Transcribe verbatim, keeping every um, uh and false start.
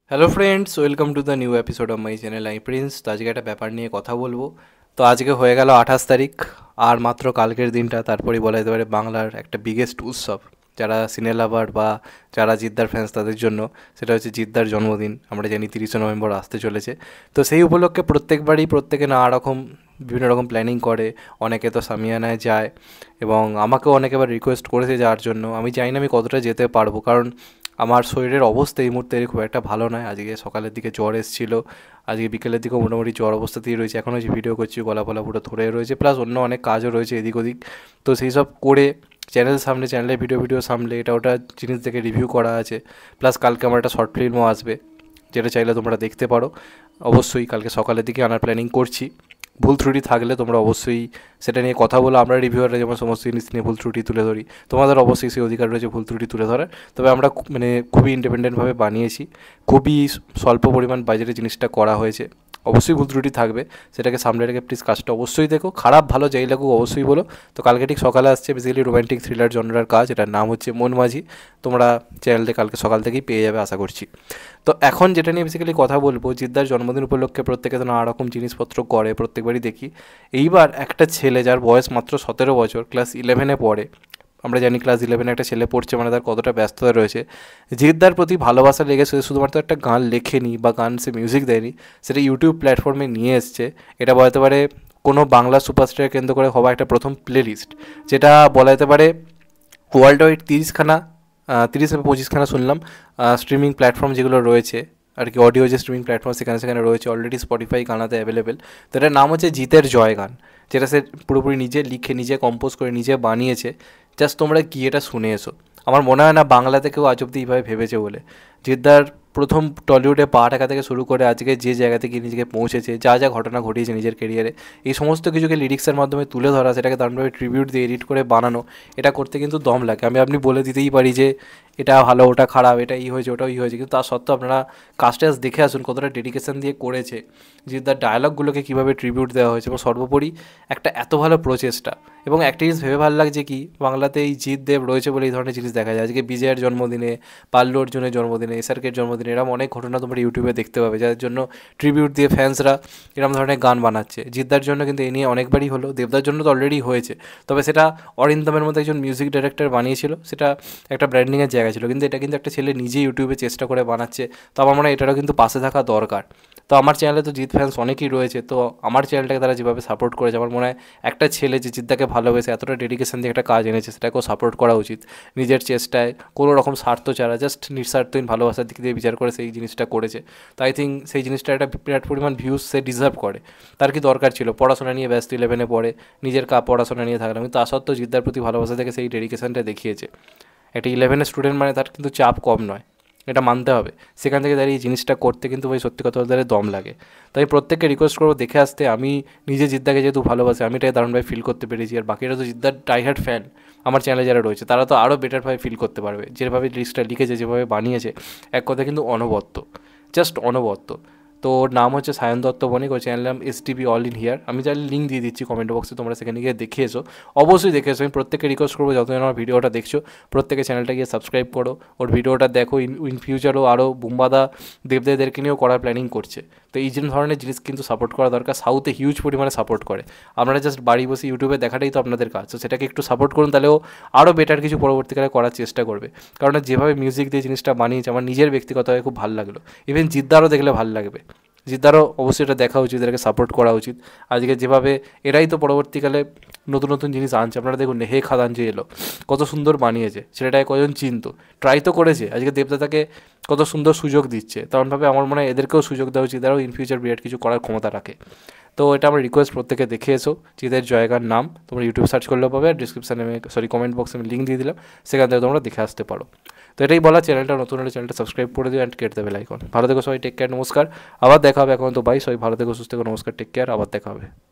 Hello friends, welcome to the new episode of my channel I Prince. তো আজকে একটা ব্যাপার নিয়ে কথা বলবো। তো আজকে হয়ে গেল আঠাশ তারিখ, আর মাত্র কালকের দিনটা তারপরেই বলা যেতে পারে বাংলার একটা বিগেস্ট উৎসব, যারা সিনে লাভার বা যারা জিদ্দার ফ্যান্স তাদের জন্য, সেটা হচ্ছে জিদ্দার জন্মদিন। আমরা জানি তিরিশে নভেম্বর আসতে চলেছে। তো সেই উপলক্ষে প্রত্যেকবারই প্রত্যেকে নানা রকম বিভিন্ন রকম প্ল্যানিং করে, অনেকে তো সামিয়ানায় যায় এবং আমাকেও অনেকে আবার রিকোয়েস্ট করেছে যাওয়ার জন্য। আমি জানি না আমি কতটা যেতে পারবো, কারণ আমার শরীরের অবস্থা এই মুহূর্তে খুব একটা ভালো নয়। আজকে সকালের দিকে জ্বর এসেছিল, আজকে বিকেলের দিকেও মোটামুটি জ্বর অবস্থাতেই রয়েছে। এখনও যে ভিডিও করছি গলা ফলা পুরো ধরে রয়েছে, প্লাস অন্য অনেক কাজও রয়েছে এদিক ওদিক। তো সেই সব করে চ্যানেল সামনে, চ্যানেলে ভিডিও ভিডিও সামলে এটা ওটা জিনিস দেখে রিভিউ করা আছে। প্লাস কালকে আমার একটা শর্ট ফিল্মও আসবে, যেটা চাইলে তোমরা দেখতে পারো। অবশ্যই কালকে সকালের দিকে আনার প্ল্যানিং করছি। ভুল ত্রুটি থাকলে তোমরা অবশ্যই সেটা নিয়ে কথা বলো। আমরা রিভিউয়াররা যেমন সমস্ত জিনিস নিয়ে ভুল ত্রুটি তুলে ধরি, তোমাদের অবশ্যই সেই অধিকার রয়েছে ভুল ত্রুটি তুলে ধরার। তবে আমরা মানে খুবই ইন্ডিপেন্ডেন্টভাবে বানিয়েছি, খুবই স্বল্প পরিমাণ বাজেটে জিনিসটা করা হয়েছে। অবশ্যই ভুল ত্রুটি থাকবে, সেটাকে সামনে রেখে প্লিজ কাজটা অবশ্যই দেখো। খারাপ ভালো যাই লাগুক অবশ্যই বলো। তো কালকে ঠিক সকালে আসছে বেসিক্যালি রোম্যান্টিক থ্রিলার জনরার কাজ, এটার নাম হচ্ছে মন মাঝি। তোমরা চ্যানেলটা কালকে সকাল থেকেই পেয়ে যাবে আশা করছি। তো এখন যেটা নিয়ে বেসিক্যালি কথা বলবো, জিদ্দার জন্মদিন উপলক্ষে প্রত্যেকে তো নানা রকম জিনিসপত্র করে, প্রত্যেকবারই দেখি। এইবার একটা ছেলে যার বয়স মাত্র সতেরো বছর, ক্লাস ইলেভেনে পড়ে। আমরা জানি ক্লাস ইলেভেনে একটা ছেলে পড়ছে মানে তার কতটা ব্যস্ততা রয়েছে। জিদ্দার প্রতি ভালোবাসা লেগেছে, শুধুমাত্র একটা গান লেখেনি বা গান সে মিউজিক দেয়নি, সেটা ইউটিউব প্ল্যাটফর্মে নিয়ে এসছে। এটা বলতে পারে কোনো বাংলা সুপারস্টার কেন্দ্র করে হওয়া একটা প্রথম প্লে লিস্ট, যেটা বলা যেতে পারে ওয়ার্ল্ড ওয়াইড তিরিশখানা তিরিশ থেকে পঁচিশখানা শুনলাম স্ট্রিমিং প্ল্যাটফর্ম যেগুলো রয়েছে আর কি, অডিও যে স্ট্রিমিং প্ল্যাটফর্ম সেখানে সেখানে রয়েছে অলরেডি, স্পটিফাই গানাতে অ্যাভেলেবেল। তো এটার নাম হচ্ছে জিতের জয় গান, যেটা সে পুরোপুরি নিজে লিখে, নিজে কম্পোজ করে, নিজে বানিয়েছে। জাস্ট তোমরা কি এটা শুনে এসো। আমার মনে হয় না বাংলাতে কেউ আজ অব্দি এইভাবে ভেবেছে বলে। জিদ্দার প্রথম টলিউডে পা টাকা থেকে শুরু করে আজকে যে জায়গা থেকে নিজেকে পৌঁছেছে, যা যা ঘটনা ঘটিয়েছে নিজের কেরিয়ারে, এই সমস্ত কিছুকে লিরিক্সের মাধ্যমে তুলে ধরা, সেটাকে দারুণভাবে ট্রিবিউট দিয়ে এডিট করে বানানো, এটা করতে কিন্তু দম লাগে। আমি আপনি বলে দিতেই পারি যে এটা ভালো, ওটা খারাপ, এটা ই হয়েছে, ওটাও ই হয়েছে, কিন্তু তার সত্ত্বেও আপনারা কাজটা দেখে আসুন কতটা ডেডিকেশন দিয়ে করেছে, যে তার ডায়লগগুলোকে কীভাবে ট্রিবিউট দেওয়া হয়েছে, এবং সর্বোপরি একটা এত ভালো প্রচেষ্টা। এবং একটা জিনিস ভেবে ভালো লাগছে কি, বাংলাতে এই জিৎ দেব রয়েছে বলে এই ধরনের জিনিস দেখা যায়। আজকে বিজয়ের জন্মদিনে, পাল্লু অর্জুনের জন্মদিনে, এসআরকের জন্মদিনে, এরকম অনেক ঘটনা তোমরা ইউটিউবে দেখতে পাবে, যার জন্য ট্রিবিউট দিয়ে ফ্যান্সরা এরকম ধরনের গান বানাচ্ছে। জিদ্দার জন্য কিন্তু এই নিয়ে অনেকবারই হলো, দেবদার জন্য তো অলরেডি হয়েছে, তবে সেটা অরিন্দমের মতো একজন মিউজিক ডাইরেক্টর বানিয়েছিল, সেটা একটা ব্র্যান্ডিংয়ের জায়গা ছিল। কিন্তু এটা কিন্তু একটা ছেলে নিজে ইউটিউবে চেষ্টা করে বানাচ্ছে, তো আমার মনে হয় এটারও কিন্তু পাশে থাকা দরকার। তো আমার চ্যানেলে তো জিৎ ফ্যান্স অনেকেই রয়েছে, তো আমার চ্যানেলটাকে তারা যেভাবে সাপোর্ট করেছে, আমার মনে হয় একটা ছেলে যে জিদ্দাকে ভালোবেসে এতটা ডেডিকেশন দিয়ে একটা কাজ এনেছে, সেটাকেও সাপোর্ট করা উচিত। নিজের চেষ্টায় কোনো রকম স্বার্থ ছাড়া, জাস্ট নিঃস্বার্থহীন ভালোবাসার দিক দিয়ে বিচার করে সেই জিনিসটা করেছে। তো আই থিঙ্ক সেই জিনিসটা একটা বিরাট পরিমাণ ভিউজ সে ডিজার্ভ করে। তার কি দরকার ছিল, পড়াশোনা নিয়ে ব্যস্ত, ইলেভেনে পড়ে, নিজের কা পড়াশোনা নিয়ে থাকলাম, কিন্তু তা সত্ত্বেও জিদ্দার প্রতি ভালোবাসা থেকে সেই ডেডিকেশনটা দেখিয়েছে। একটা ইলেভেনের স্টুডেন্ট মানে তার কিন্তু চাপ কম নয়, এটা মানতে হবে। সেখান থেকে দাঁড়িয়ে এই জিনিসটা করতে কিন্তু ভাই সত্যি কথা বলতে দম লাগে। তাই প্রত্যেককে রিকোয়েস্ট করবো দেখে আসতে। আমি নিজে জিদ্দাকে যেহেতু ভালোবাসি, আমি এটাই দারুণভাবে ফিল করতে পেরেছি, আর বাকিরা তো জিদ্দার ডাইহার্ড ফ্যান আমার চ্যানেলে যারা রয়েছে, তারা তো আরও বেটারভাবে ফিল করতে পারবে। যেভাবে লিস্টটা লিখেছে, যেভাবে বানিয়েছে, এক কথা কিন্তু অনবদ্য, জাস্ট অনবদ্য। তো ওর নাম হচ্ছে সায়ন দত্ত বণিক, ওর চ্যানেল নাম S TV all in here. আমি চাইলে লিঙ্ক দিয়ে দিচ্ছি কমেন্ট বক্সে, তোমরা সেখানে গিয়ে দেখে এসো, অবশ্যই দেখে এসো। আমি প্রত্যেককে রিকোয়েস্ট করবো যতজন আমার ভিডিওটা দেখছো, প্রত্যেকে চ্যানেলটা গিয়ে সাবস্ক্রাইব করো, ওর ভিডিওটা দেখো। ইন ইন ফিউচারও আরও বুম্বাদা দেবদেদেরকে নিয়েও করার প্ল্যানিং করছে। তো এই ধরনের জিনিস কিন্তু সাপোর্ট করা দরকার। সাউথে হিউজ পরিমাণে সাপোর্ট করে, আপনারা জাস্ট বাড়ি বসে ইউটিউবে দেখাটাই তো আপনাদের কাজ। তো সেটাকে একটু সাপোর্ট করুন, তাহলেও আরও বেটার কিছু পরবর্তীকালে করার চেষ্টা করবে। কারণ যেভাবে মিউজিক দিয়ে জিনিসটা বানিয়েছে, আমার নিজের ব্যক্তিগতভাবে খুব ভালো লাগলো। ইভেন জিদ্দারও দেখলে ভালো লাগবে, জিদ্দারও অবশ্যই এটা দেখা উচিত, এটাকে সাপোর্ট করা উচিত। আজকে যেভাবে এরাই তো পরবর্তীকালে নতুন নতুন জিনিস আনছে, আপনারা দেখুন হে খাদান যে এলো, কত সুন্দর বানিয়েছে, সেটাটাকে কজন চিনত, ট্রাই তো করেছে। আজকে দেবদাতাকে কত সুন্দর সুযোগ দিচ্ছে, তেমনভাবে আমার মনে হয় এদেরকেও সুযোগ দেওয়া উচিত, এরাও ইন ফিউচার বিরাট কিছু করার ক্ষমতা রাখে। তো এটা আমার রিকোয়েস্ট, প্রত্যেকে দেখে এসো। জিতের জয়গার নাম তোমরা ইউটিউব সার্চ করলেও পাবে, আর ডিসক্রিপশানে আমি সরি কমেন্ট বক্সে আমি লিঙ্ক দিয়ে দিলাম, সেখান থেকে তোমরা দেখে আসতে পারো। তো এটাই বলা, চ্যানেলটা নতুন হলে চ্যানেলটা সাবস্ক্রাইব করে দিও অ্যান্ড কেটে দেবে লাইকন। ভালো থেকো সবাই, টেক কেয়ার, নমস্কার, আবার দেখা হবে। এখন তো বাই, সবাই ভালো থেকো, সুস্থ থেকো, নমস্কার, টেক কেয়ার, আবার দেখা হবে।